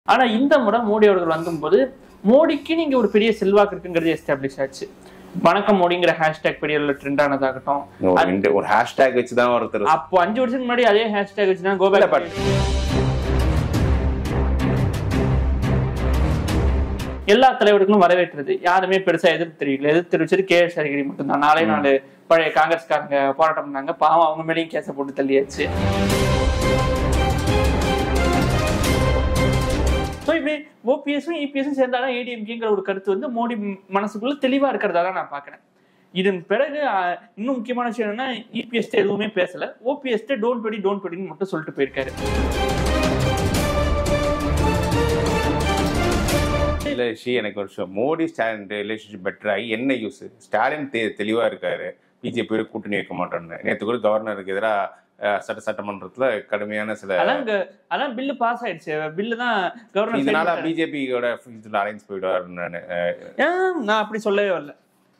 ஆனா இந்த முறை மோடி அவர்கள் வந்தபோது மோடிக்கு நீங்க ஒரு பெரிய செல்வாக்கு இருக்குங்கிறது எஸ்டாப்ளிஷ் ஆச்சு. வணக்கம் மோடிங்கிற ஹேஷ்டேக் பெரிய ட்ரெண்ட் ஆனதாகட்டும், ஒரு ஹேஷ்டேக் வச்சுதான் ஒருத்தர். அப்போ 5 வருஷத்துக்கு முன்னாடி அதே ஹேஷ்டேக் வச்சுதான் கோபால் எல்லா தலைவர்களும் வரவேற்றது. யாருமே பெருசா எதிர்ப்பு தெரியல. எதிர்ப்பு தெரிவிச்சது KS அழகிரி மட்டும்தான். 4 பழைய காங்கிரஸ்காரங்க போராட்டம் பண்ணாங்க. பாவம், அவங்க மேலேயும் கேஸை போட்டு தள்ளியாச்சு. இப்படி OPS-ம் EPS-ம் சேர்ந்தாலும் ADMKங்கிற ஒரு கருத்து வந்து மோடி மனசுக்குள்ள தெளிவா இருக்கிறதா தான் நான் பாக்குறேன். இதன் பிறகு இன்னும் முக்கியமான விஷயம் என்னன்னா, EPS எதுவுமே பேசல. OPS டோன்ட் படின்னு மட்டும் சொல்லிட்டு போயிருக்காரு. இல்ல ஷி, எனக்கு ஒரு விஷயம், மோடி ஸ்டாலின் ரிலேஷன்ஷிப் பெட்டர் ஆகி என்ன யூஸ்? ஸ்டாலின் தெளிவா இருக்காரு, பிஜேபி கூட்டணி வைக்க மாட்டோம்னு. நேற்று கூட கவர்னருக்கு எதிராக சட்டமன்றத்துல கடுமையான சில அதான் பில்லு பாஸ் ஆயிடுச்சு. பில்லு தான் கவர்னர். இதனால பிஜேபியோட அலைன்ஸ் போயிடுவாரு. நான் அப்படி சொல்லவே வரல.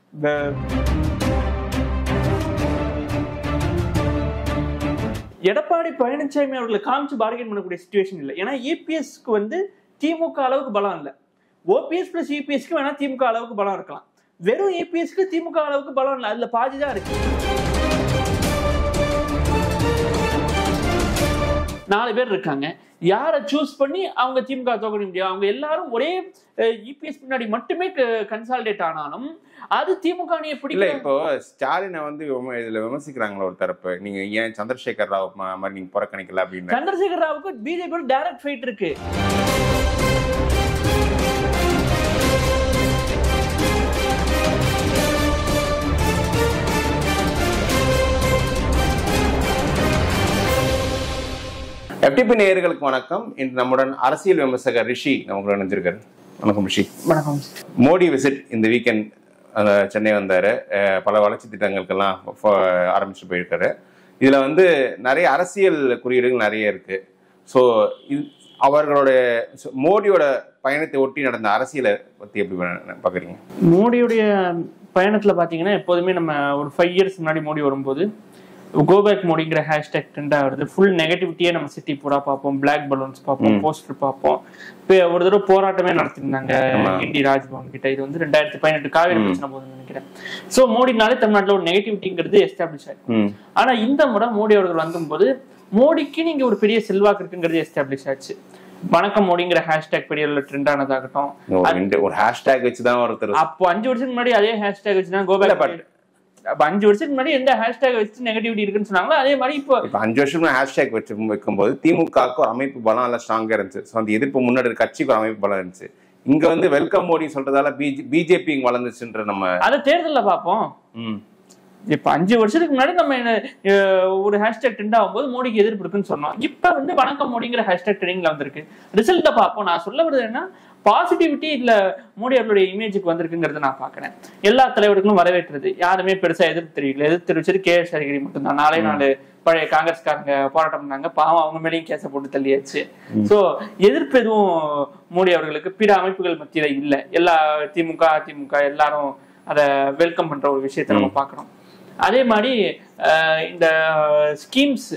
எடப்பாடி பழனிசாமி அவர்களை காமிச்சு பார்கெயின் பண்ணக்கூடிய சிச்சுவேஷன் இல்லை. ஏன்னா EPS-க்கு வந்து திமுக அளவுக்கு பலம் இல்லை. OPS + EPS-க்கு வேணா திமுக அளவுக்கு பலம் இருக்கலாம். வெறும் EPS-க்கு திமுக அளவுக்கு பலம் இல்லை. அதுல பாதிதான் இருக்கு. 4 பேர் இருக்காங்க. யாரை சூஸ் பண்ணி அவங்க திமுக தோக்கடிக்க முடியும்? அவங்க எல்லாரும் ஒரே EPS பின்னாடி மட்டுமே கன்சாலிடேட் ஆனாலும் அது திமுக பிடிக்கல. இப்போ ஸ்டாலினை வந்து இதுல விமர்சிக்கிறாங்களா ஒரு தரப்பு, நீங்க ஏன் சந்திரசேகர் ராவ் மாதிரி நீங்க புறக்கணிக்கல அப்படின்னு. சந்திரசேகர் ராவுக்கு பிஜேபியோட டைரக்ட் ஃபைட் இருக்கு. FTP நேயர்களுக்கு வணக்கம். இன்று நம்முடன் அரசியல் விமர்சகர் ரிஷி நமக்கு நினைஞ்சிருக்காரு. வணக்கம் ரிஷி. வணக்கம். மோடி விசிட் இந்த வீக்கெண்ட் சென்னை வந்தாரு. பல வளர்ச்சி திட்டங்களுக்கெல்லாம் ஆரம்பிச்சு போயிருக்காரு. இதுல வந்து நிறைய அரசியல் குறியீடுகள் நிறைய இருக்கு. ஸோ அவர்களுடைய மோடியோட பயணத்தை ஒட்டி நடந்த அரசியலை பத்தி எப்படி பாக்குறீங்க? மோடியுடைய பயணத்துல பாத்தீங்கன்னா, எப்போதுமே நம்ம ஒரு 5 இயர்ஸ் முன்னாடி மோடி வரும்போது கோபேக் மோடிங்கிற ஹேஷ்டேக் ட்ரெண்டா வருது. ஃபுல் நெகட்டிவிட்டியே நம்ம சிட்டி பூரா பார்ப்போம். பிளாக் பலூன்ஸ் பார்ப்போம், போஸ்டர் பார்ப்போம். இப்போ ஒரு தடவை போராட்டமே நடத்திருந்தாங்க இண்டி ராஜ்பவன் கிட்ட. இது வந்து 2018 காவிரி பிரச்சனை போதுன்னு நினைக்கிறேன். ஸோ மோடினாலே தமிழ்நாட்டில் ஒரு நெகட்டிவிட்டிங்கிறது எஸ்டாப்ளிஷ் ஆயிருக்கு. ஆனா இந்த முறை மோடி அவர்கள் வந்தபோது மோடிக்கு நீங்க ஒரு பெரிய செல்வாக்கு இருக்குங்கிறது எஸ்டாப்ளிஷ் ஆச்சு. வணக்கம் மோடிங்கிற ஹேஷ்டேக் பெரிய ட்ரெண்ட் ஆனதாகட்டும், ஒரு ஹேஷ்டேக் வச்சுதான் ஒருத்தர். அப்போ 5 வருஷத்துக்கு முன்னாடி அதே ஹேஷ்டேக் வச்சுதான் கோபால். அப்ப 5 வருஷத்துக்கு முன்னாடி எந்த ஹேஷ்டேக் வச்சு நெகட்டிவிட்டி இருக்குன்னு சொன்னாங்களோ அதே மாதிரி இப்போ 5 வருஷம் ஹேஷ்டேக் வச்சு வைக்கும்போது திமுகவுக்கு ஒரு அமைப்பு பலம் எல்லாம் ஸ்ட்ராங்கா இருந்துச்சு. ஸோ அந்த எதிர்ப்பு முன்னாடி கட்சிக்கு ஒரு அமைப்பு பலம் இருந்துச்சு. இங்க வந்து வெல்கம் மோடி சொல்றதால பிஜேபி வளர்ந்துச்சுன்ற நம்ம அதை தேர்தலில் பார்ப்போம். இப்ப 5 வருஷத்துக்கு முன்னாடி நம்ம ஒரு ஹேஷ்டேக் ட்ரெண்ட் ஆகும்போது மோடிக்கு எதிர்ப்பு இருக்குன்னு சொன்னோம். இப்ப வந்து வணக்கம் மோடிங்கிற ஹேஷ்டேக் ட்ரெண்டிங்ல வந்திருக்கு. ரிசல்ட்டை பார்ப்போம். நான் சொல்ல வருது என்ன, பாசிட்டிவிட்டி இல்ல மோடி அவர்களுடைய இமேஜுக்கு வந்திருக்குங்கிறத நான் பாக்குறேன். எல்லா தலைவர்களும் வரவேற்றது. யாருமே பெருசா எதிர்ப்பு தெரியல. எதிர்ப்பு தெரிவிச்சது KS அழகிரி மட்டும்தான். 4 பழைய காங்கிரஸ்காரங்க போராட்டம் பண்ணாங்க. பாவம், அவங்க மேலேயும் கேஸை போட்டு தள்ளியாச்சு. சோ எதிர்ப்பு எதுவும் மோடி அவர்களுக்கு பிற அமைப்புகள் மத்தியில இல்ல. எல்லா திமுக அதிமுக எல்லாரும் அதை வெல்கம் பண்ற ஒரு விஷயத்த நம்ம பாக்குறோம். அதே மாதிரி இந்த ஸ்கீம்ஸ்,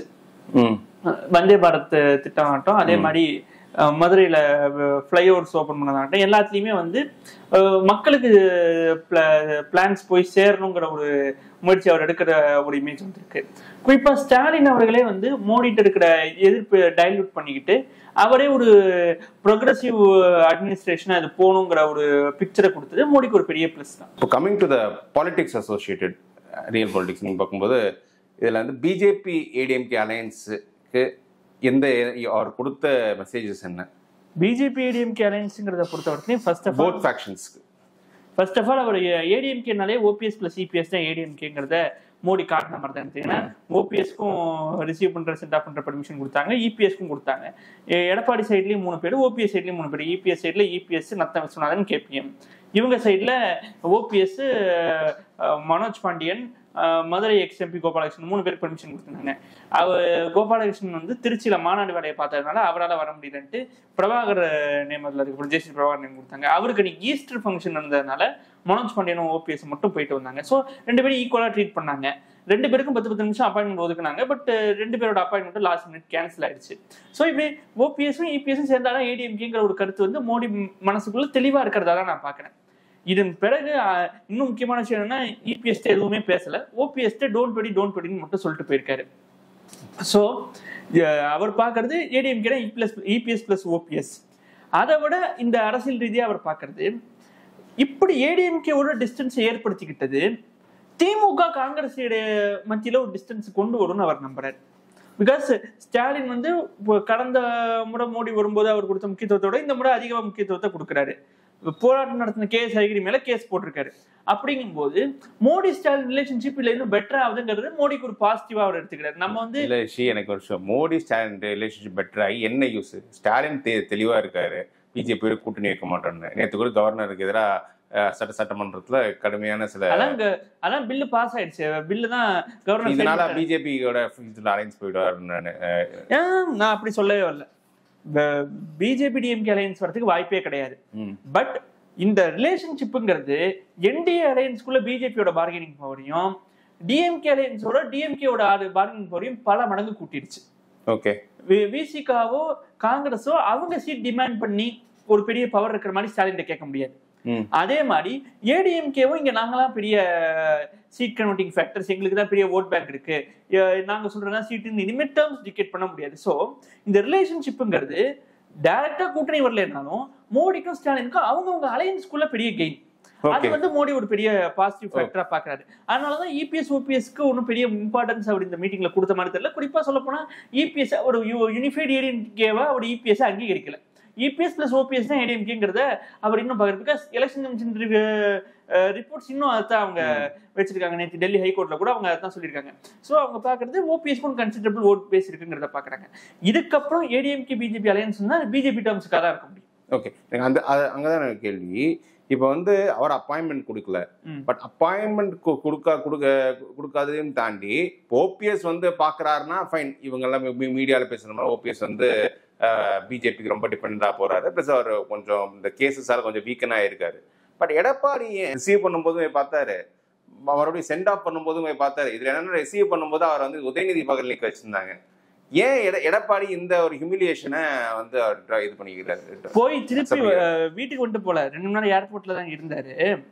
வந்தே பாரத் திட்டம் ஆகட்டும், அதே மாதிரி மதுரையில ஃப்ளைஓவர்ஸ் ஓபன் பண்ணதாகட்டும், எல்லாத்துலயுமே வந்து மக்களுக்கு பிளான்ஸ் போய் சேரணுங்கிற ஒரு முயற்சி அவர் எடுக்கிற ஒரு இமேஜ் வந்துருக்கு. குறிப்பா ஸ்டாலின் அவர்களே வந்து மோடிட்டு இருக்கிற எதிர்ப்பு டைல்யூட் பண்ணிக்கிட்டு அவரே ஒரு ப்ரோக்ரஸிவ் அட்மினிஸ்ட்ரேஷன் அது போகணுங்கிற ஒரு பிக்சரை கொடுத்தது மோடிக்கு ஒரு பெரிய பிளஸ் தான். இப்போ coming to the politics associated real politics நீங்க பார்க்கும்போது இதுல வந்து பிஜேபி ADMK அலையன்ஸுக்கு எந்த அவர் கொடுத்த மெசேஜஸ் என்ன? பிஜேபி ADMK அலையன்ஸ்ங்கிறத பொறுத்த வரைக்கும் ஃபர்ஸ்ட் ஆஃப் ஆல் அவர் ADMKனாலே OPS + EPS தான் ADMKங்கிறத மோடி காட்டின மாதிரி தான். ஏன்னா OPS-க்கும் ரிசீவ் பண்ற சென்ட் ஆஃப் பண்ற பர்மிஷன் கொடுத்தாங்க, EPS-க்கும் கொடுத்தாங்க. எடப்பாடி சைட்லயும் 3 பேர், OPS சைட்லயும் 3 பேர். EPS சைட்ல EPS நத்தம் விஸ்வநாதன் KPM, இவங்க சைட்ல OPS மனோஜ் பாண்டியன், மதுரை எக்ஸ்எம்பி கோபாலகிருஷ்ணன் 3 பேருக்கு பெர்மிஷன் கொடுத்துருந்தாங்க. கோபாலகிருஷ்ணன் வந்து திருச்சியில மாநாடு வேலையை பார்த்ததுனால அவரால் வர முடியலன்ட்டு பிரபாகர் நேமத்தில் இருக்க ஜெயஸ்ரீ பிரபாகர் நேம் கொடுத்தாங்க. அவருக்கு இன்னைக்கு ஈஸ்டர் ஃபங்க்ஷன் இருந்ததுனால மனோஜ் பாண்டியனும் ஓபிஎஸ் மட்டும் போயிட்டு வந்தாங்க. ஸோ 2 பேரும் ஈக்குவலா ட்ரீட் பண்ணாங்க. 2 பேருக்கும் 10 நிமிஷம் அப்பாயின்மெண்ட் ஒதுக்குனாங்க. பட் 2 பேரோட அப்பாயின்மெண்ட் லாஸ்ட் மினிட் கேன்சல் ஆயிடுச்சு. ஸோ இப்படி ஓபிஎஸும் இபிஎஸும் சேர்ந்தாலும் ஏடிஎம்கேங்கிற ஒரு கருத்து வந்து மோடி மனசுக்குள்ள தெளிவா இருக்கிறதா தான் நான் பாக்குறேன். இதன் பிறகு இன்னும் முக்கியமான விஷயம் என்னன்னா, இபிஎஸ் எதுவுமே பேசல, ஓபிஎஸ் டோன்ட் வெடின்னு மட்டும் சொல்லிட்டு போயிருக்காரு. ஸோ அவர் பாக்குறது ஏடிஎம்கே இபிஎஸ் பிளஸ் ஓபிஎஸ். அதை விட இந்த அரசியல் ரீதியா அவர் பாக்குறது இப்படி ஏடிஎம்கேவோட டிஸ்டன்ஸ் ஏற்படுத்திக்கிட்டது திமுக காங்கிரஸ் மத்தியில ஒரு டிஸ்டன்ஸ் கொண்டு வரும்னு அவர் நம்புறாரு. பிகாஸ் ஸ்டாலின் வந்து கடந்த முறை மோடி வரும்போது அவர் கொடுத்த முக்கியத்துவத்தோட இந்த முறை அதிக முக்கியத்துவத்தை கொடுக்குறாரு. போராட்டம் நடத்தின கேஸ் ஹரிகிரி மேல கேஸ் போட்டிருக்காரு. அப்படிங்கும்போது மோடி ஸ்டாலின் ரிலேஷன்ஷிப் இல்ல இன்னும் பெட்டர் ஆகுதுங்கிறது மோடிக்கு ஒரு பாசிட்டிவா அவர் எடுத்துக்கிறாரு. நம்ம வந்து எனக்கு ஒரு விஷயம், மோடி ஸ்டாலின் ரிலேஷன்ஷிப் பெட்டர் ஆகி என்ன யூஸ்? ஸ்டாலின் தெளிவா இருக்காரு, பிஜேபி கூட்டணி வைக்க மாட்டோம்னு. நேற்று கூட கவர்னருக்கு எதிராக சட்டமன்றத்துல கடுமையான சில அதான் பில்லு பாஸ் ஆயிடுச்சு. பில்லு தான் கவர்னர், இதனால பிஜேபியோட அலைன்ஸ் போயிடுவாரு. நான் அப்படி சொல்லவே வரல. பிஜேபி டிஎம்கே அலையன்ஸ் வரதுக்கு வாய்ப்பே கிடையாது. பட் இந்த ரிலேஷன்ஷிப்புங்கிறது என்டிஏ அலையன்ஸ்குள்ள பிஜேபியோட பார்கெனிங் பவரையும் டிஎம்கே அலையன்ஸோட டிஎம்கேவோட பார்கெனிங் பவரையும் பல மடங்கு கூட்டிடுச்சு. ஓகே, விசிகாவோ காங்கிரஸோ அவங்க சீட் டிமாண்ட் பண்ணி ஒரு பெரிய பவர் இருக்கிற மாதிரி ஸ்டாலின் கேட்க முடியாது. அதே மாதிரி ஏடிஎம்கேவும் இங்க நாங்களாம் பெரிய சீட் கன்வெர்ட்டிங் ஃபேக்டர்ஸ், எங்களுக்கு தான் பெரிய ஓட் பேங்க் இருக்கு, நாங்க சொல்றதா சீட் இனிமே டேர்ம்ஸ் டிகேட் பண்ண முடியாது. ஸோ இந்த ரிலேஷன்ஷிப்புங்கிறது டைரக்டா கூட்டணி வரலனாலும் மோடிக்கும் ஸ்டாலினுக்கும் அவங்கவுங்க அலையன்ஸ்குள்ள பெரிய கெயின். அது வந்து மோடி ஒரு பெரிய பாசிட்டிவ் ஃபேக்டரா பாக்குறாரு. அதனாலதான் இபிஎஸ் ஓபிஎஸ்க்கு ஒன்னும் பெரிய இம்பார்ட்டன்ஸ் அவர் இந்த மீட்டிங்ல கொடுத்த மாதிரி தெரியல. குறிப்பா சொல்ல போனா இபிஎஸ் ஒரு யூனிஃபைட் ஏடிஎம்கேவா அவர் இபிஎஸ் அங்கீகரிக்கல. இபிஎஸ் பிளஸ் ஓபிஎஸ் தான் ஏடிஎம்கேங்கிறத அவர் இன்னும் பாக்குறது. பிகாஸ் எலெக்ஷன் கமிஷன் ரிப்போர்ட்ஸ் இன்னும் அதான் அவங்க வச்சிருக்காங்க. நேற்று டெல்லி ஹைகோர்ட்ல கூட அவங்க அதான் சொல்லியிருக்காங்க. ஸோ அவங்க பாக்குறது ஓபிஎஸ்க்கும் கன்சிடரபிள் ஓட் பேஸ் இருக்குங்கிறத பாக்குறாங்க. இதுக்கப்புறம் ஏடிஎம்கே பிஜேபி அலையன்ஸ் பிஜேபி டேர்ம்ஸ்க்காக தான் இருக்க முடியும். ஓகே, அங்கதான் எனக்கு கேள்வி. இப்போ வந்து அவர் அப்பாயின்மெண்ட் கொடுக்கல, பட் அப்பாயின்மெண்ட் கொடுக்காததையும் தாண்டி ஓபிஎஸ் வந்து பாக்குறாருன்னா ஃபைன், இவங்க எல்லாம் மீடியால பேசுற ஓபிஎஸ் வந்து பிஜேபிக்கு ரொம்ப டிபெண்டா போறாரு. பிளஸ் அவர் கொஞ்சம் இந்த கேசஸால கொஞ்சம் வீக்கனா இருக்காரு. பட் எடப்பாடி ரிசீவ் பண்ணும்போதுமே பார்த்தாரு, மறுபடியும் சென்ட் ஆஃப் பண்ணும்போதுமே பார்த்தாரு. இதுல என்னன்னா ரிசீவ் பண்ணும்போது அவர் வந்து உதயநிதி பகல் நீக்க வச்சிருந்தாங்க. ஏன் எடப்பாடி இந்த ஒரு ஹியூமிலியேஷனை வந்து இது பண்ணிக்கிறாரு? போய் திருப்பி வீட்டுக்கு வந்துட்டு போல 2 மணி நேரம் ஏர்போர்ட்ல தான் இருந்தாரு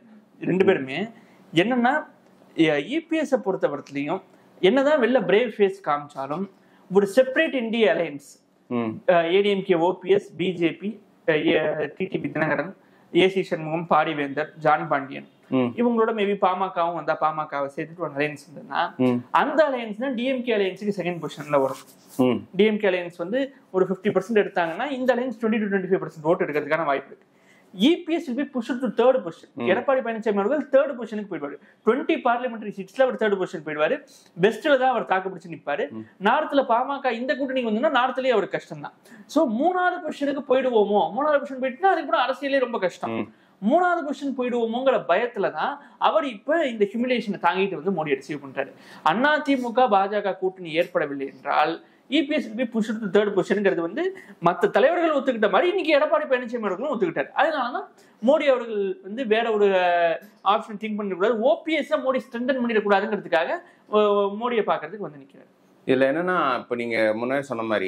2 பேருமே. என்னன்னா இபிஎஸ் பொறுத்தவரத்துலயும் என்னதான் வெளில பிரேவ் ஃபேஸ் காமிச்சாலும் ஒரு செப்பரேட் இந்திய alliance ADMK OPS BJP TDP Dinakaran A C Shanmugam Parivendhar John Pandian இவங்களோட மேபி பாமகவும் வந்தா பாமகவை சேர்த்துட்டு ஒரு அலையன்ஸ் இருந்ததுன்னா அந்த அலையன்ஸ் தான் டிஎம்கே அலையன்ஸுக்கு செகண்ட் பொசிஷன்ல வரும். டிஎம்கே அலையன்ஸ் வந்து ஒரு 50% எடுத்தாங்கன்னா இந்த அலையன்ஸ் 20 to 25% ஓட்டு எடுக்கிறதுக்கான வாய்ப்பு இருக்கு. EPS will be pushed to third position. Edappadi Palaniswami அவர்கள் தேர்ட் பொசிஷனுக்கு போயிடுவாரு. 20 பார்லிமெண்டரி சீட்ஸ்ல அவர் தேர்ட் பொசிஷன் போயிடுவாரு. பெஸ்ட்ல தான் அவர் தாக்கு பிடிச்சு நிற்பாரு. நார்த்ல பாமக இந்த கூட்டணிக்கு வந்தோம்னா நார்த்லயே அவருக்கு கஷ்டம் தான். சோ 3வது பொசிஷனுக்கு போயிடுவோமோ, 3வது பொசிஷன் போயிட்டுனா அதுக்கப்புறம் அரசியலே ரொம்ப கஷ்டம். 3வது பொசிஷன் போயிடுவோமோங்கிற பயத்துலதான் அவர் இப்ப இந்த ஹியூமிலேஷனை தாங்கிட்டு வந்து மோடி ரிசீவ் பண்றாரு. அதிமுக பாஜக கூட்டணி ஏற்படவில்லை என்றால் EPS will be pushed to third positionங்கிறது வந்து மற்ற தலைவர்கள் ஒத்துக்கிட்ட மாதிரி இன்னைக்கு எடப்பாடி பழனிசாமி அவர்களும் ஒத்துக்கிட்டாரு. அதனாலதான் மோடி அவர்கள் வந்து வேற ஒரு ஆப்ஷன் திங்க் பண்ணக்கூடாது, OPS மோடி ஸ்ட்ரென்தன் பண்ணிடக்கூடாதுங்கிறதுக்காக மோடியை பாக்குறதுக்கு வந்து நிக்கிறாரு. இதுல என்னன்னா இப்ப நீங்க முன்னாடி சொன்ன மாதிரி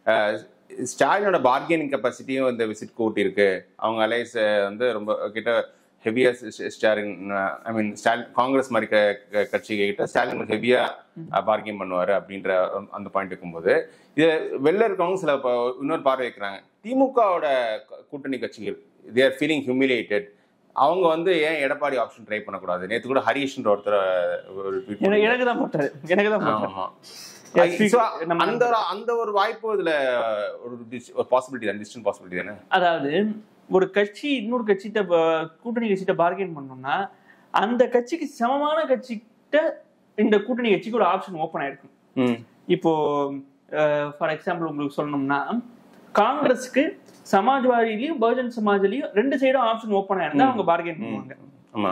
ஸ்டாலினோட பார்கெனிங் கெப்பாசிட்டியும் இந்த விசிட் கூட்டி இருக்கு. அவங்க அலைஸ் வந்து ரொம்ப கிட்ட ஹெவியா ஸ்டாலின் ஐ மீன் ஸ்டாலின் காங்கிரஸ் மாதிரி கட்சிகிட்ட ஸ்டாலின் ஹெவியா பார்கெயின் பண்ணுவாரு அப்படின்ற அந்த பாயிண்ட் இருக்கும்போது இது வெளில இருக்கவங்க சில இன்னொரு பார்வை வைக்கிறாங்க. திமுகவோட கூட்டணி கட்சிகள் தே ஆர் ஃபீலிங் ஹியூமிலியேட்டட். அவங்க வந்து ஏன் எடப்பாடி ஆப்ஷன் ட்ரை பண்ணக்கூடாது? நேற்று கூட ஹரிஷ்ன்ற ஒருத்தர் எனக்கு தான் போட்டாரு. அந்த ஒரு வாய்ப்பு இதுல ஒரு பாசிபிலிட்டி தான், டிஸ்டன்ட் பாசிபிலிட்டி தானே. அதாவது ஒரு கட்சி இன்னொரு கட்சிட்ட கூட்டணி கட்சிட்ட பார்கெயின் பண்ணோம்னா அந்த கட்சிக்கு சமமான கட்சிகிட்ட இந்த கூட்டணி கட்சிக்கு ஒரு ஆப்ஷன் ஓப்பன் ஆயிருக்கும். இப்போ ஃபார் எக்ஸாம்பிள் உங்களுக்கு சொல்லணும்னா காங்கிரஸ்க்கு சமாஜ்வாதிலையும் பகுஜன் சமாஜ்லயும் 2 சைடும் ஆப்ஷன் ஓப்பன் ஆயிருந்தா அவங்க பார்கெயின் பண்ணுவாங்க.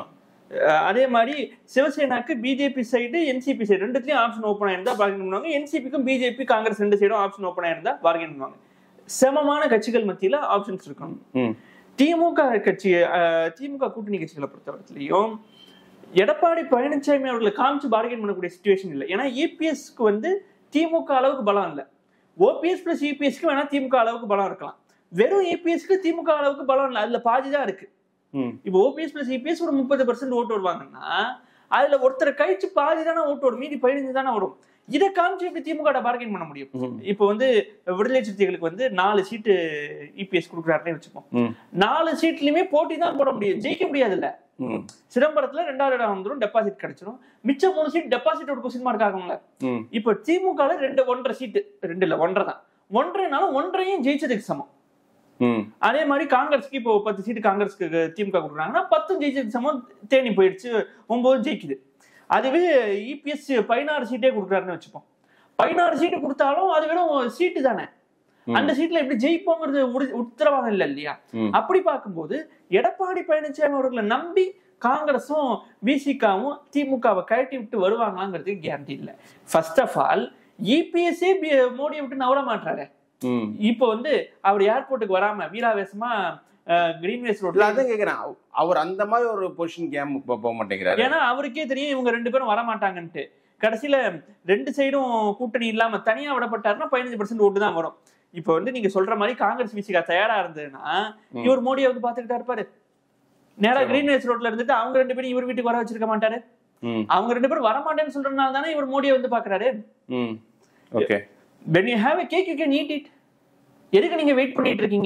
அதே மாதிரி சிவசேனாக்கு பிஜேபி சைடு என்சிபி சைடு ரெண்டுத்துலயும் ஆப்ஷன் ஓப்பன் ஆயிருந்தா பார்கெயின் பண்ணுவாங்க. என்சிபிக்கும் பிஜேபி காங்கிரஸ் ரெண்டு சைடும் ஆப்ஷன் ஓப்பன் ஆயிருந்தா பார்கெயின் பண்ணுவாங்க. சமமான கட்சிகள் மத்தியில ஆப்ஷன்ஸ் இருக்கணும். திமுக கூட்டணி கட்சிகளை பொறுத்தவரையிலையும் எடப்பாடி பழனிசாமி அவர்களை காமிச்சு பார்கெயின் பண்ணக்கூடிய சிச்சுவேஷன் இல்லை. ஏன்னா இபிஎஸ்க்கு வந்து திமுக அளவுக்கு பலம் இல்லை. ஓபிஎஸ் பிளஸ் இபிஎஸ்க்கு வேணா திமுக அளவுக்கு பலம் இருக்கலாம். வெறும் இபிஎஸ்க்கு திமுக அளவுக்கு பலம் இல்லை, அதுல பாதிதான் இருக்கு. இப்போ ஓபிஎஸ் பிளஸ் இபிஎஸ் ஒரு 30% ஓட்டு வருவாங்கன்னா அதுல ஒருத்தரை கழிச்சு பாதி தானே ஓட்டு வரும், மீதி 15 தானே வரும். இதை காமிச்சு எப்படி திமுக பார்கெயின் பண்ண முடியும்? இப்போ வந்து விடுதலை சிறுத்தைகளுக்கு வந்து 4 சீட்டு இபிஎஸ் கொடுக்குறாருன்னே வச்சுப்போம். 4 சீட்லயுமே போட்டி தான் போட முடியும், ஜெயிக்க முடியாது. இல்ல சிதம்பரத்துல 2வது இடம் வந்துடும், டெபாசிட் கிடைச்சிடும். மிச்சம் 3 சீட் டெபாசிட் ஒரு கொஸ்டின் மார்க் ஆகும்ல. இப்ப திமுக 1.5 சீட்டு, 2 இல்ல 1.5 தான். 1.5னாலும் 1.5யும் ஜெயிச்சதுக்கு சமம். அதே மாதிரி காங்கிரஸ்க்கு இப்போ 10 சீட்டு காங்கிரஸ்க்கு திமுக கொடுக்குறாங்கன்னா 10 ஜெயிச்சதுக்கு சமம். தேனி போயிடுச்சு, 9 ஜெயிக்குது. அதுவே இபிஎஸ் 16 சீட்டே கொடுக்குறாருன்னு வச்சுப்போம். 16 சீட்டு கொடுத்தாலும் அது வெறும் சீட்டு தானே, அந்த சீட்ல எப்படி ஜெயிப்போங்கிறது உத்தரவாதம் இல்லை இல்லையா? அப்படி பார்க்கும்போது எடப்பாடி பழனிசாமி அவர்களை நம்பி காங்கிரஸும் விசிகாவும் திமுகவை கழட்டி விட்டு வருவாங்களாங்கிறது கேரண்டி இல்லை. ஃபர்ஸ்ட் ஆஃப் ஆல் இபிஎஸ்ஏ மோடியை விட்டு நவர மாட்டாரு. இப்போ வந்து அவர் ஏர்போர்ட்டுக்கு வராம வீராவேசமா கிரீன்வேஸ் ரோட்ல அதான் கேக்குறேன், அவர் அந்த மாதிரி ஒரு பொசிஷன் கேம் போக மாட்டேங்கிறாரு. ஏன்னா அவருக்கே தெரியும் இவங்க 2 பேரும் வரமாட்டாங்கன்ட்டு. கடைசியில 2 சைடும் கூட்டணி இல்லாம தனியா விடப்பட்டாருன்னா 15% ஓட்டு தான் வரும். இப்ப வந்து நீங்க சொல்ற மாதிரி காங்கிரஸ் விசிகா தயாரா இருந்ததுன்னா இவர் மோடியை வந்து பாத்துக்கிட்டா இருப்பாரு. நேரா கிரீன்வேஸ் ரோட்ல இருந்துட்டு அவங்க 2 பேரும் இவர் வீட்டுக்கு வர வச்சிருக்க மாட்டாரு. அவங்க 2 பேரும் வரமாட்டேன்னு சொல்றதுனால தானே இவர் மோடியை வந்து பாக்குறாரு. Okay, when you have a cake you can eat it. எதுக்கு நீங்க வெயிட் பண்ணிட்டு இருக்கீங்க?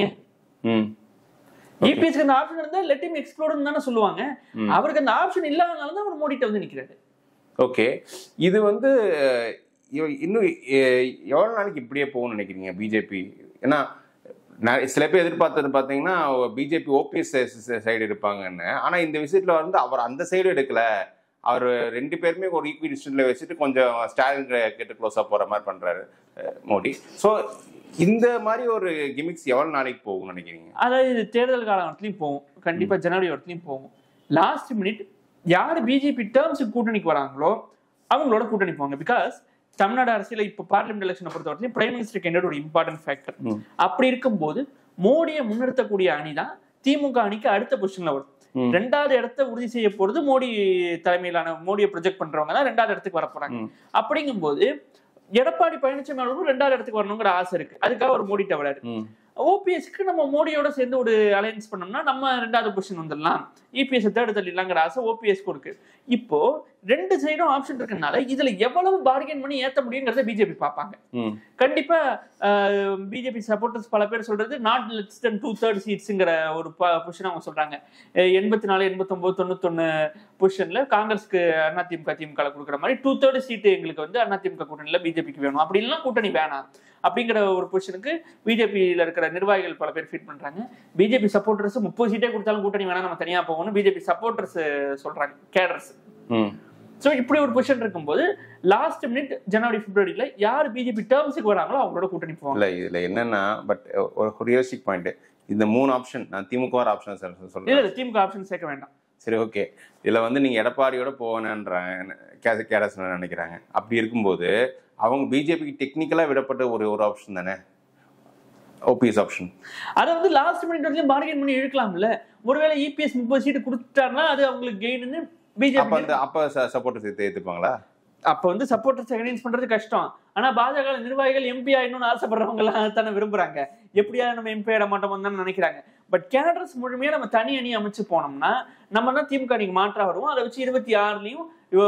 இபிஎஸ்க்கு அந்த ஆப்ஷன் இருந்தா let him explode ன்னு தானே சொல்லுவாங்க. அவருக்கு அந்த ஆப்ஷன் இல்லாதனால தான் அவர் மோடிட்ட வந்து நிக்கிறாரு. ஓகே, இது வந்து இன்னும் எவ்வளவு நாளைக்கு இப்படியே போகும்னு நினைக்கிறீங்க பிஜேபி? ஏன்னா சில பேர் எதிர்பார்த்தது பாத்தீங்கன்னா பிஜேபி ஓபிஎஸ் சைடு எடுப்பாங்கன்னு. ஆனா இந்த விஷயத்துல வந்து அவர் அந்த சைடு எடுக்கல, அவர் 2 பேருமே ஒரு ஈக்வி டிஸ்டன்ஸ்ல வச்சுட்டு கொஞ்சம் ஸ்டாலின் கிட்ட க்ளோஸா போற மாதிரி பண்றாரு மோடி. சோ இந்த மாதிரி ஒரு கிமிக்ஸ் எவ்வளவு நாளைக்கு போகும்னு நினைக்கிறீங்க? அதாவது தேர்தல் காலத்துலயும் போகும், கண்டிப்பா ஜனவரி வரத்துலயும் போகும். லாஸ்ட் மினிட் யாரு பிஜேபி டேர்ம்ஸுக்கு கூட்டணிக்கு வராங்களோ அவங்களோட கூட்டணி போவாங்க. பிகாஸ் தமிழ்நாடு அரசியல இப்ப பார்லிமெண்ட் எலெக்ஷனை பொறுத்தவரைக்கும் பிரைம் மினிஸ்டர் கேண்டிடேட் ஒரு இம்பார்ட்டன்ட் ஃபேக்டர். அப்படி இருக்கும்போது மோடியை முன்னிறுத்தக்கூடிய அணிதான் திமுக அணிக்கு அடுத்த பொசிஷன்ல வரும். 2வது இடத்தை உறுதி செய்ய போறது மோடி தலைமையிலான மோடியை ப்ரொஜெக்ட் பண்றவங்க தான் 2வது இடத்துக்கு வர போறாங்க. அப்படிங்கும்போது எடப்பாடி பழனிசாமி அவர்களும் 2வது இடத்துக்கு வரணுங்கிற ஆசை இருக்கு. அதுக்காக ஒரு மோடி வராரு. ஓபிஎஸ்க்கு நம்ம மோடியோட சேர்ந்து ஒரு அலையன்ஸ் பண்ணோம்னா நம்ம 2வது பொசிஷன் வந்துடலாம், இபிஎஸ் 3rd தள்ளிடலாங்கிற ஆசை ஓபிஎஸ்க்கு இருக்கு. இப்போ 2 சைடும் ஆப்ஷன் இருக்கனால இதுல எவ்வளவு பார்கெயின் பண்ணி ஏத்த முடியுங்கிறத பிஜேபி பார்ப்பாங்க. கண்டிப்பா பிஜேபி சப்போர்ட்டர்ஸ் பல பேர் சொல்றது நாட் லெஸ் தென் 2/3 சீட்ஸ்ங்கிற ஒரு பொசிஷன் அவங்க சொல்றாங்க. 84, 89, 91 பொசிஷன்ல காங்கிரஸ்க்கு அதிமுக திமுக கொடுக்குற மாதிரி 2/3 சீட்டு எங்களுக்கு வந்து அதிமுக கூட்டணியில பிஜேபிக்கு வேணும், அப்படி இல்லைன்னா கூட்டணி வேணாம் அப்படிங்கிற ஒரு பொசிஷனுக்கு பிஜேபியில இருக்கிற நிர்வாகிகள் பல பேர் ஃபீட் பண்றாங்க. பிஜேபி சப்போர்ட்டர்ஸ் 30 சீட்டே கொடுத்தாலும் கூட்டணி வேணா, நம்ம தனியா போகணும் பிஜேபி சப்போர்ட்டர்ஸ் சொல்றாங்க, கேடர்ஸ். சோ இப்படி ஒரு பொசிஷன் இருக்கும்போது லாஸ்ட் மினிட் ஜனவரி பிப்ரவரியில யார் பிஜேபி டேர்ம்ஸுக்கு வராங்களோ அவங்களோட கூட்டணி போவாங்க. இல்ல இதுல என்னன்னா பட் ஒரு ரியலிஸ்டிக் பாயிண்ட், இந்த 3 ஆப்ஷன் நான் திமுக ஆப்ஷன் சொல்றேன். இல்ல திமுக ஆப்ஷன் சேர்க்க வேண்டாம். சரி, ஓகே. இதுல வந்து நீங்க எடப்பாடியோட போவேன்ன்றாங்க கேரஸ் நினைக்கிறாங்க. அப்படி இருக்கும்போது அவங்க பிஜேபிக்கு டெக்னிக்கலா விடப்பட்ட ஒரு ஆப்ஷன் தானே ஓபிஎஸ் ஆப்ஷன். அதை வந்து லாஸ்ட் மினிட் வரைக்கும் பார்கெயின் பண்ணி இழுக்கலாம்ல. ஒருவேளை இபிஎஸ் 30 சீட்டு கொடுத்துட்டாருன்னா அது அவங்களுக்கு கெயின்னு பிஜேபி அப்ப சப்போர்ட்டர்ஸ் ஏத்துப்பாங்களா? அப்ப வந்து சப்போர்ட்டர்ஸ் கன்வின்ஸ் பண்றது கஷ்டம். ஆனா பாஜக நிர்வாகிகள் எம்பி ஆயிடணும்னு ஆசைப்படுறவங்க எல்லாம் தானே விரும்புறாங்க. எப்படியாவது நம்ம எம்பி ஆயிட மாட்டோம் தான் நினைக்கிறாங்க. பட் கேடர்ஸ் முழுமையா நம்ம தனி அணி அமைச்சு போனோம்னா நம்ம தான் திமுக அணிக்கு மாற்றா வருவோம். அதை வச்சு 26லயும்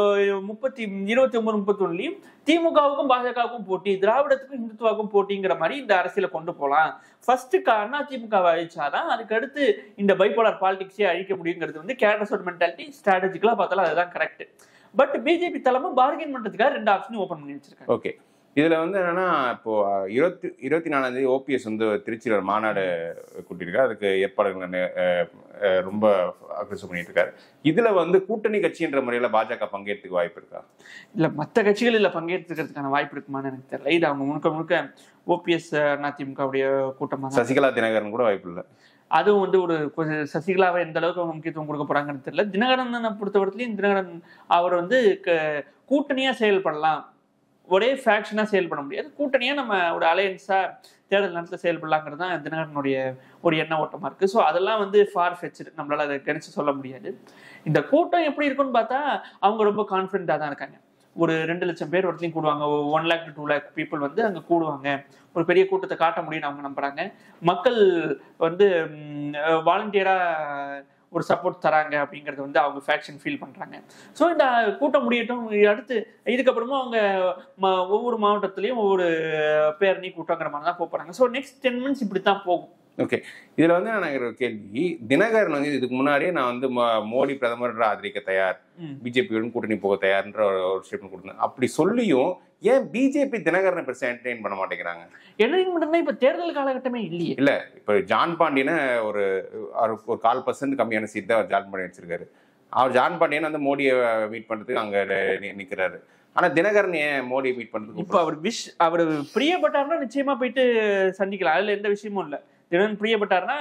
29, 31லயும் திமுகவுக்கும் பாஜகவுக்கும் போட்டி, திராவிடத்துக்கும் இந்துத்துவாவுக்கும் போட்டிங்கிற மாதிரி இந்த அரசியல கொண்டு போகலாம். ஃபர்ஸ்ட் அதிமுகவை அழிச்சாதான் அதுக்கு அடுத்து இந்த பைபோலார் பாலிடிக்ஸே அழிக்க முடியுங்கிறது வந்து கேடர்ஸோட மென்டாலிட்டி. ஸ்ட்ராட்டஜிக்கலா பார்த்தாலும் அதுதான் கரெக்ட். பட் பிஜேபி தலைமை பார்கெயின் பண்றதுக்காக 2 ஆப்ஷனையும் ஓபன் பண்ணி வச்சிருக்காங்க. ஓகே, இதுல வந்து என்னன்னா இப்போ 24ஆம் ஓபிஎஸ் வந்து திருச்சியில் ஒரு மாநாடு கூட்டியிருக்காரு. அதுக்கு ஏற்பாடுகள் ரொம்ப அக்ரெசிவ் பண்ணிட்டு இருக்காரு. இதுல வந்து கூட்டணி கட்சின்ற முறையில பாஜக பங்கேற்றுக்கு வாய்ப்பு இருக்கா? இல்ல மற்ற கட்சிகள் இல்ல பங்கேற்றுக்கிறதுக்கான வாய்ப்பு இருக்குமான்னு எனக்கு தெரியல. இது அவங்க முழுக்க ஓபிஎஸ் அதிமுகவுடைய கூட்டமா. சசிகலா தினகரன் கூட வாய்ப்பு இல்லை. அதுவும் வந்து ஒரு கொஞ்சம் சசிகலாவை எந்த அளவுக்கு முக்கியத்துவம் கொடுக்க போறாங்கன்னு தெரியல. தினகரனை பொறுத்தவரையிலையும் தினகரன் அவர் வந்து கூட்டணியா செயல்படலாம், ஒரே ஃபேக்ஷனா செயல்பட முடியாது, கூட்டணியா நம்ம ஒரு அலையன்ஸா தேர்தல் நேரத்தில் செயல்படலாங்கிறது தான் தினகரனுடைய ஒரு எண்ண ஓட்டமா இருக்கு. ஸோ அதெல்லாம் வந்து ஃபார் ஃபெச்டு, நம்மளால அதை கணிச்சு சொல்ல முடியாது. இந்த கூட்டம் எப்படி இருக்குன்னு பார்த்தா அவங்க ரொம்ப கான்ஃபிடென்ட்டா தான் இருக்காங்க. ஒரு 2 லட்சம் பேர் ஒருத்தையும் கூடுவாங்க, 1 lakh to 2 lakh பீப்புள் வந்து அங்கே கூடுவாங்க, ஒரு பெரிய கூட்டத்தை காட்ட முடியும்னு அவங்க நம்புறாங்க. மக்கள் வந்து வாலண்டியரா ஒரு சப்போர்ட் தராங்க அப்படிங்கறது வந்து அவங்க ஃபேக்ஷன் ஃபீல் பண்றாங்க. ஸோ இந்த கூட்டம் முடியட்டும், அடுத்து இதுக்கப்புறமா அவங்க ஒவ்வொரு மாவட்டத்திலையும் ஒவ்வொரு பேரணி கூட்டங்கிற மாதிரி தான் போறாங்க. ஸோ நெக்ஸ்ட் 10 months இப்படி தான் போகும். ஓகே, இதுல வந்து நான் ஒரு கேள்வி, தினகரன் வந்து இதுக்கு முன்னாடியே நான் வந்து மோடி பிரதமர் ஆதரிக்க தயார், பிஜேபியுடன் கூட்டணி போக தயார்ன்ற ஒரு ஸ்டேட்மெண்ட் கொடுத்தேன். அப்படி சொல்லியும் ஏன் பிஜேபி தினகரனை பெருசா என்டர்டெயின் பண்ண மாட்டேங்கிறாங்க? என்டர்டெயின் பண்ணா இப்ப தேர்தல் காலகட்டமே இல்லையே. இல்ல, இப்ப ஜான் பாண்டியனை ஒரு 1/4% கம்மியான சீட் தான் ஜான் பாண்டியன் வச்சிருக்காரு. அவர் ஜான் பாண்டியன் வந்து மோடியை மீட் பண்றதுக்கு அங்க நிக்கிறாரு. ஆனா தினகரன் ஏன் மோடியை மீட் பண்றதுக்கு? இப்ப அவர் பிரியப்பட்டாருன்னா நிச்சயமா போயிட்டு சந்திக்கலாம், அதுல எந்த விஷயமும் இல்ல. தினகரன் பிரியப்பட்டாருன்னா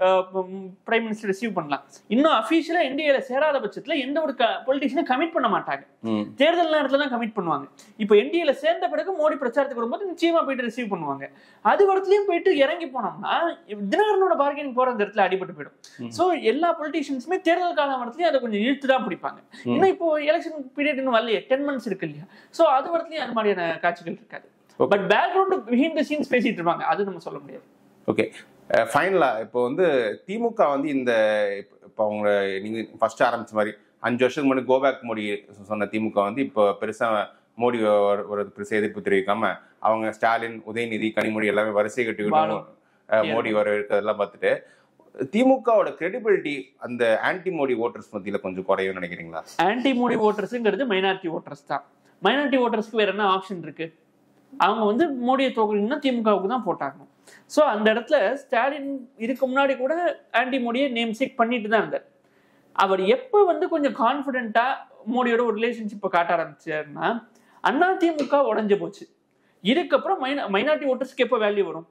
பிரைம் மினிஸ்டர் ரிசீவ் பண்ணலாம். இன்னும் அபிஷியலா என்டிஏல சேராத பட்சத்துல எந்த ஒரு பொலிட்டிஷியனும் கமிட் பண்ண மாட்டாங்க, தேர்தல் நேரத்துல தான் கமிட் பண்ணுவாங்க. இப்ப என்டிஏல சேர்ந்த பிறகு மோடி பிரச்சாரத்துக்கு வரும்போது நிச்சயமா போயிட்டு ரிசீவ் பண்ணுவாங்க. அது வரத்துலயும் போயிட்டு இறங்கி போனோம்னா தினகரனோட பார்கெனிங் போற அந்த இடத்துல அடிபட்டு போயிடும். சோ எல்லா பொலிட்டிஷியன்ஸுமே தேர்தல் காலம் வரத்துலயும் அதை கொஞ்சம் இழுத்து தான் பிடிப்பாங்க. இன்னும் இப்போ எலெக்ஷன் பீரியட் இன்னும் வரலையே, 10 months இருக்கு இல்லையா? சோ அது வரத்துலயும் அது மாதிரியான காட்சிகள் இருக்காது. But background behind the scenes பேசிட்டு இருப்பாங்க, அது நம்ம சொல்ல முடியாது. ஓகே, ஃபைனலா இப்போ வந்து திமுக வந்து இந்த இப்போ அவங்க நீங்க ஃபர்ஸ்ட் ஆரம்பிச்ச மாதிரி 5 வருஷத்துக்கு முன்னாடி கோபேக் மோடி சொன்ன திமுக வந்து இப்போ பெருசா மோடி ஒரு பெருசா எதிர்ப்பு தெரிவிக்காம அவங்க ஸ்டாலின், உதயநிதி, கனிமொழி எல்லாமே வரிசை கட்டிவிட்டு மோடி வர இருக்கிறதெல்லாம் பார்த்துட்டு திமுகவோட கிரெடிபிலிட்டி அந்த ஆன்டி மோடி ஓட்டர்ஸ் மத்தியில கொஞ்சம் குறையும் நினைக்கிறீங்களா? ஆன்டி மோடி ஓட்டர்ஸ்ங்கிறது மைனாரிட்டி ஓட்டர்ஸ் தான். மைனாரிட்டி ஓட்டர்ஸ்க்கு வேற என்ன ஆப்ஷன் இருக்கு? அவங்க வந்து மோடியை தோக்கணும்னா திமுகவுக்கு தான் போட்டாங்க. ஸோ அந்த இடத்துல ஸ்டாலின் இதுக்கு முன்னாடி கூட ஆன்டி மோடியை நேம் சீக் பண்ணிட்டு தான் இருந்தார். அவர் எப்போ வந்து கொஞ்சம் கான்ஃபிடென்ட்டா மோடியோட ஒரு ரிலேஷன்ஷிப்பை காட்ட ஆரம்பிச்சாருன்னா அதிமுக உடஞ்சு போச்சு. இதுக்கப்புறம் மைனாரிட்டி ஓட்டர்ஸ்க்கு எப்போ வேல்யூ வரும்?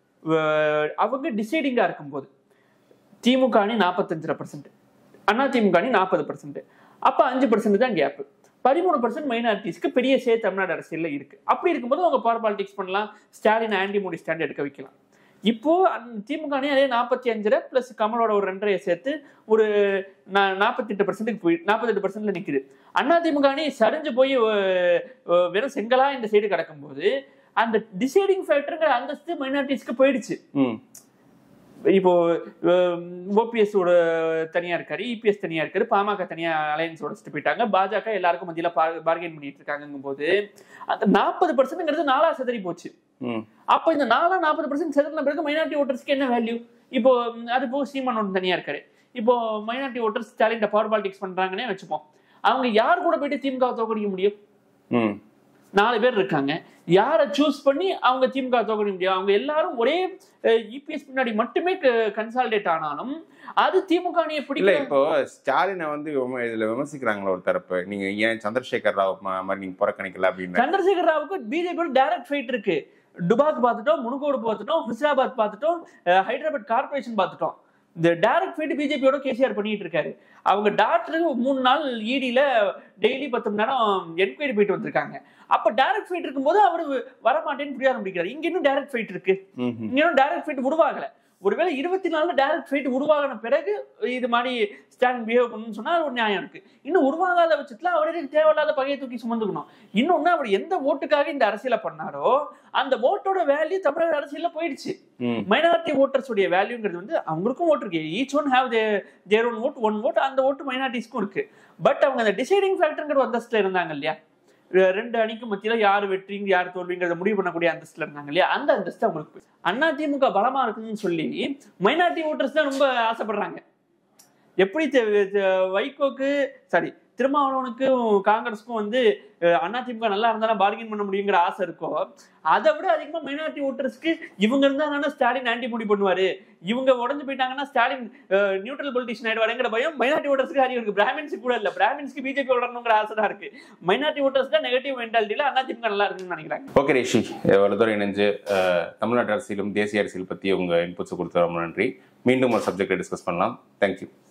அவங்க டிசைடிங்கா இருக்கும்போது திமுக அணி 45%, அதிமுக அணி 40%, அப்போ 5% தான் கேப்பு. 13% மைனாரிட்டிஸ்க்கு பெரிய தமிழ்நாடு அரசியல்ல இருக்கு. அப்படி இருக்கும்போது அவங்க பவர் பாலிடிக்ஸ் பண்ணலாம், ஸ்டாலின் ஆன்டி மோடி ஸ்டாண்ட் எடுக்க வைக்கலாம். இப்போ திமுக அணி அதே 45 பிளஸ் கமலோட ஒரு 2.5 சேர்த்து ஒரு 48% போய் 48% நிக்குது. அதிமுக அணி சரிஞ்சு போய் வெறும் செங்கலா இந்த சைடு கிடக்கும் போது அந்த டிசைடிங் ஃபேக்டருங்கிற அந்தஸ்து மைனாரிட்டிஸ்க்கு போயிடுச்சு. இப்போ ஓபிஎஸ் ஓட தனியா இருக்காரு, இபிஎஸ் தனியா இருக்காரு, பாமக தனியா அலையன்ஸ் உடைச்சிட்டு போயிட்டாங்க, பாஜக எல்லாருக்கும் மத்தியில பார்கெயின் பண்ணிட்டு இருக்காங்கும் போது அந்த 40%ங்கிறது 4 செதறி போச்சு. அப்ப இந்த 40% செதறின பிறகு மைனாரிட்டி ஓட்டர்ஸ்க்கு என்ன வேல்யூ? இப்போ அது போக சீமான் தனியா இருக்காரு. இப்போ minority voters Stalin power politics பண்றாங்கன்னே வச்சுப்போம். அவங்க யார் கூட போயிட்டு திமுக தோக்கடிக்க முடியும்? 4 பேர் இருக்காங்க, யாரை சூஸ் பண்ணி அவங்க திமுக தோக்கடிக்க முடியும்? அவங்க எல்லாரும் ஒரே இபிஎஸ் பின்னாடி மட்டுமே கன்சாலிடேட் ஆனாலும் அது திமுக அணியை பிடிக்கல. இப்போ ஸ்டாலினை வந்து இதுல விமர்சிக்கிறாங்களா ஒரு தரப்பு, நீங்க ஏன் சந்திரசேகர் ராவ் மாதிரி நீங்க புறக்கணிக்கல அப்படின்னு? சந்திரசேகர் ராவுக்கு பிஜேபியோட டைரக்ட் ஃபைட் இருக்கு. டுபாக் பார்த்துட்டோம், முனுகோடு பார்த்துட்டோம், ஹுஸ்ராபாத் பார்த்துட்டோம், ஹைதராபாத் கார்பரேஷன் பார்த்துட்டோம். இந்த டைரக்ட் ஃபைட் பிஜேபியோட கேசிஆர் பண்ணிட்டு இருக்காரு. அவங்க டாக்டருக்கு 3 நாள் இடியில டெய்லி 10 மணி நேரம் என்கொயரி போயிட்டு வந்திருக்காங்க. அப்ப டைரக்ட் ஃபைட் இருக்கும்போது அவரு வரமாட்டேன்னு புரிய ஆரம்பிக்கிறாரு. இங்க இன்னும் டைரக்ட் ஃபைட் இருக்கு, இங்க இன்னும் டைரக்ட் ஃபைட் உருவாகல. ஒருவேளை 24 டைரக்ட் ஃபைட் உருவாகின பிறகு இது மாதிரி ஸ்டாலின் பிஹேவ் பண்ணணும்னு சொன்னா ஒரு நியாயம் இருக்கு. இன்னும் உருவாகாத பட்சத்துல அவருக்கு தேவையில்லாத பகையை தூக்கி சுமந்துக்கணும். இன்னொன்னு, அவர் எந்த ஓட்டுக்காக இந்த அரசியல பண்ணாரோ அந்த ஓட்டோட வேல்யூ தமிழக அரசியல்ல போயிடுச்சு. மைனாரிட்டி ஓட்டர்ஸ் உடைய வேல்யூங்கிறது வந்து அவங்களுக்கும் ஓட்டு இருக்கு, each one have their own vote, one vote, அந்த ஓட்டு மைனாரிட்டிஸ்க்கும் இருக்கு. பட் அவங்க அந்த டிசைடிங் ஃபேக்டர்ங்கிற அந்தஸ்துல இருந்தாங்க இல்லையா, 2 அணிக்கு மத்தியில யாரு வெற்றிங்க யாரு தோல்விங்கிறத முடிவு பண்ணக்கூடிய அந்தஸ்துல இருந்தாங்க இல்லையா, அந்த அந்தஸ்து அவங்களுக்கு. அதிமுக பலமா இருக்குன்னு சொல்லி மைனாரிட்டி ஓட்டர்ஸ் தான் ரொம்ப ஆசைப்படுறாங்க. எப்படி வைகோக்கு திருமாவளவனுக்கும் காங்கிரஸுக்கும் வந்து அதிமுக நல்லா இருந்தாலும் பார்கெயின் பண்ண முடியுங்கிற ஆசை இருக்கோ, அதை விட அதிகமா மைனாரிட்டி ஓட்டர்ஸ்க்கு இவங்க இருந்தாங்கன்னா ஸ்டாலின் ஆன்டி மோடி பண்ணுவாரு, இவங்க உடஞ்சு போயிட்டாங்கன்னா ஸ்டாலின் நியூட்ரல் பொலிட்டிஷியன் ஆயிடுவாருங்கிற பயம் மைனாரிட்டி ஓட்டர்ஸ்க்கு அதிகம் இருக்கு. பிராமின்ஸுக்கு கூட இல்ல, பிராமின்ஸ்க்கு பிஜேபி வளரணுங்கிற ஆசை தான் இருக்கு. மைனாரிட்டி ஓட்டர்ஸ் தான் நெகட்டிவ் மென்டாலிட்டியில அதிமுக நல்லா இருக்குன்னு நினைக்கிறாங்க. ஓகே ரிஷி, இவ்வளவு தூரம் இணைஞ்சு தமிழ்நாட்டு அரசியலும் தேசிய அரசியல் பத்தி உங்க இன்புட்ஸ் கொடுத்த ரொம்ப நன்றி. மீண்டும் ஒரு சப்ஜெக்டை டிஸ்கஸ் பண்ணலாம். தேங்க்யூ.